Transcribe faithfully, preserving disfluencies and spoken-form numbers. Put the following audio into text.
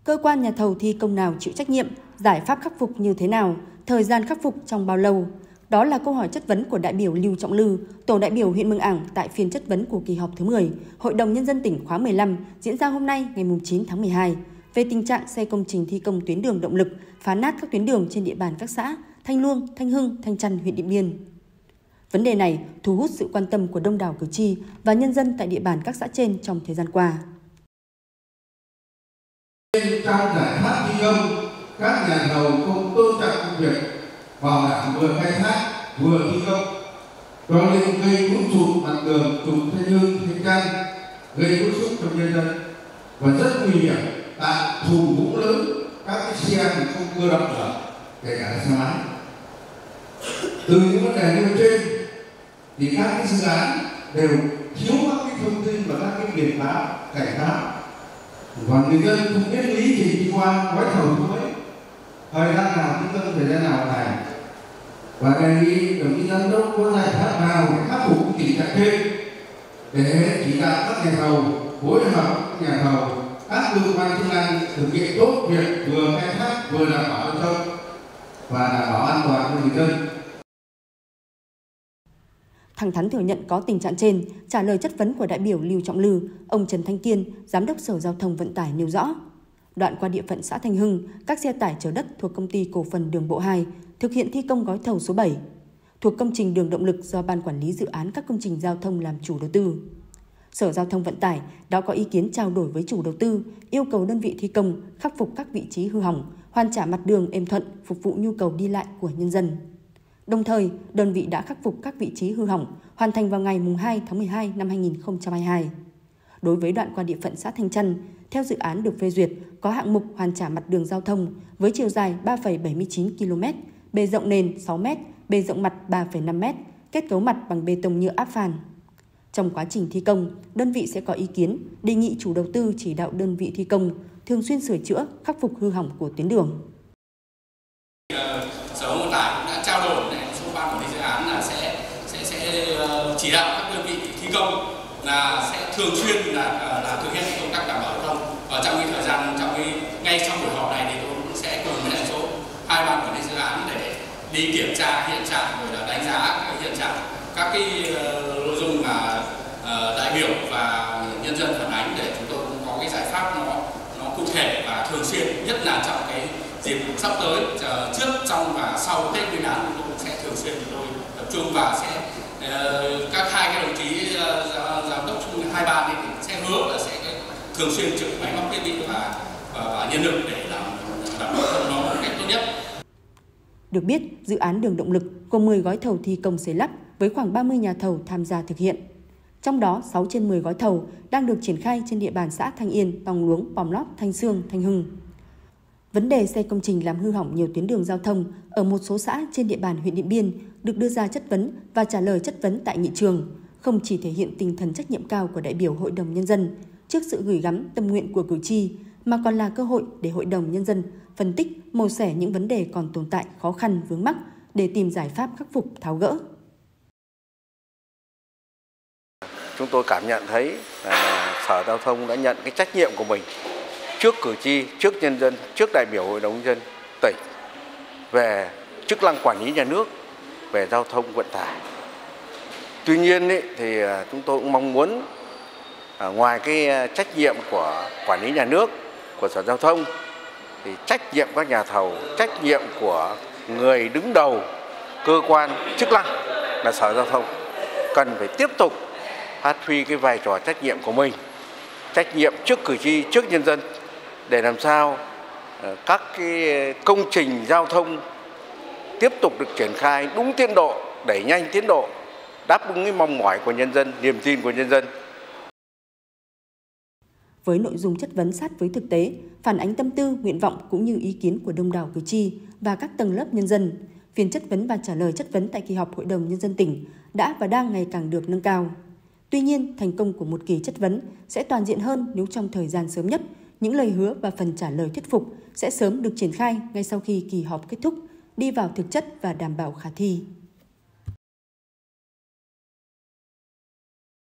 Cơ quan nhà thầu thi công nào chịu trách nhiệm, giải pháp khắc phục như thế nào, thời gian khắc phục trong bao lâu? Đó là câu hỏi chất vấn của đại biểu Lưu Trọng Lư, tổ đại biểu huyện Mường Ảng tại phiên chất vấn của kỳ họp thứ mười, Hội đồng Nhân dân tỉnh khóa mười lăm diễn ra hôm nay ngày chín tháng mười hai về tình trạng xe công trình thi công tuyến đường động lực phá nát các tuyến đường trên địa bàn các xã Thanh Luông, Thanh Hưng, Thanh Trăn, huyện Điện Biên. Vấn đề này thu hút sự quan tâm của đông đảo cử tri và nhân dân tại địa bàn các xã trên trong thời gian qua. Trong giải pháp thi công, các nhà thầu không tôn trọng công việc, bảo đảm vừa khai thác vừa thi công, cho nên gây lún sụt mặt đường trục Thanh Hưng, Thanh Trăn, gây bức xúc trong nhân dân và rất nguy hiểm, tạo thùng lũng lớn các cái xe thì không cơ động được, kể cả xe máy. Từ những vấn đề nêu trên thì các cái dự án đều thiếu các cái thông tin và các cái biện pháp cảnh báo, và người dân không biết lý trình đi qua gói thầu thứ mấy, thời gian nào thi công, thời gian nào này, và đề nghị đồng chí giám đốc có giải pháp nào để khắc phục tình trạng trên để chỉ đạo các nhà thầu phối hợp các nhà thầu, các cơ quan chức năng thực hiện tốt việc vừa khai thác vừa đảm bảo giao thông và đảm bảo an toàn cho người dân. Thẳng thắn thừa nhận có tình trạng trên, trả lời chất vấn của đại biểu Lưu Trọng Lư, ông Trần Thanh Kiên, Giám đốc Sở Giao thông Vận tải nêu rõ, đoạn qua địa phận xã Thanh Hưng, các xe tải chở đất thuộc Công ty Cổ phần Đường bộ hai thực hiện thi công gói thầu số bảy, thuộc công trình đường động lực do Ban Quản lý Dự án các công trình giao thông làm chủ đầu tư. Sở Giao thông Vận tải đã có ý kiến trao đổi với chủ đầu tư, yêu cầu đơn vị thi công khắc phục các vị trí hư hỏng, hoàn trả mặt đường êm thuận, phục vụ nhu cầu đi lại của nhân dân. Đồng thời, đơn vị đã khắc phục các vị trí hư hỏng, hoàn thành vào ngày hai tháng mười hai năm hai nghìn không trăm hai mươi hai. Đối với đoạn qua địa phận xã Thanh Trăn, theo dự án được phê duyệt, có hạng mục hoàn trả mặt đường giao thông với chiều dài ba phẩy bảy mươi chín ki lô mét, bề rộng nền sáu mét, bề rộng mặt ba phẩy năm mét, kết cấu mặt bằng bê tông nhựa áp phàn. Trong quá trình thi công, đơn vị sẽ có ý kiến, đề nghị chủ đầu tư chỉ đạo đơn vị thi công thường xuyên sửa chữa, khắc phục hư hỏng của tuyến đường. Sở Giao thông Vận tải cũng đã trao đổi với số ban quản lý dự án là sẽ sẽ sẽ chỉ đạo các đơn vị thi công là sẽ thường xuyên là là thực hiện công tác đảm bảo giao thông. Và trong cái thời gian trong cái ngay trong buổi họp này thì tôi cũng sẽ cùng với lại số hai ban quản lý dự án để đi kiểm tra hiện trạng rồi là đánh giá cái hiện trạng các cái uh, nội dung mà uh, đại biểu và nhân dân phản ánh để chúng tôi cũng có cái giải pháp nó nó cụ thể và thường xuyên, nhất là trong cái dịp sắp tới, uh, trước, trong và sau Tết Nguyên đán chúng tôi cũng sẽ thường xuyên chúng tôi tập trung và sẽ uh, các hai cái đồng chí uh, giám đốc hai ban thì sẽ hứa là sẽ thường xuyên trực máy móc thiết bị và, và, và nhân lực để làm đảm bảo nó một cách tốt nhất. Được biết, dự án đường động lực gồm mười gói thầu thi công xây lắp với khoảng ba mươi nhà thầu tham gia thực hiện. Trong đó, sáu trên mười gói thầu đang được triển khai trên địa bàn xã Thanh Yên, Pòng Luống, Pòng Lót, Thanh Xương, Thanh Hưng. Vấn đề xe công trình làm hư hỏng nhiều tuyến đường giao thông ở một số xã trên địa bàn huyện Điện Biên được đưa ra chất vấn và trả lời chất vấn tại nghị trường, không chỉ thể hiện tinh thần trách nhiệm cao của đại biểu Hội đồng Nhân dân trước sự gửi gắm tâm nguyện của cử tri, mà còn là cơ hội để Hội đồng Nhân dân phân tích, mổ xẻ những vấn đề còn tồn tại, khó khăn, vướng mắc để tìm giải pháp khắc phục, tháo gỡ. Chúng tôi cảm nhận thấy là Sở Giao thông đã nhận cái trách nhiệm của mình trước cử tri, trước nhân dân, trước đại biểu Hội đồng Nhân dân tỉnh về chức năng quản lý nhà nước về giao thông vận tải. Tuy nhiên ý, thì chúng tôi cũng mong muốn à, ngoài cái trách nhiệm của quản lý nhà nước, của Sở Giao thông, thì trách nhiệm các nhà thầu, trách nhiệm của người đứng đầu cơ quan chức năng là Sở Giao thông cần phải tiếp tục phát huy cái vai trò trách nhiệm của mình, trách nhiệm trước cử tri, trước nhân dân để làm sao các cái công trình giao thông tiếp tục được triển khai đúng tiến độ, đẩy nhanh tiến độ, đáp ứng cái mong mỏi của nhân dân, niềm tin của nhân dân. Với nội dung chất vấn sát với thực tế, phản ánh tâm tư, nguyện vọng cũng như ý kiến của đông đảo cử tri và các tầng lớp nhân dân, phiên chất vấn và trả lời chất vấn tại kỳ họp Hội đồng Nhân dân tỉnh đã và đang ngày càng được nâng cao. Tuy nhiên, thành công của một kỳ chất vấn sẽ toàn diện hơn nếu trong thời gian sớm nhất, những lời hứa và phần trả lời thuyết phục sẽ sớm được triển khai ngay sau khi kỳ họp kết thúc, đi vào thực chất và đảm bảo khả thi.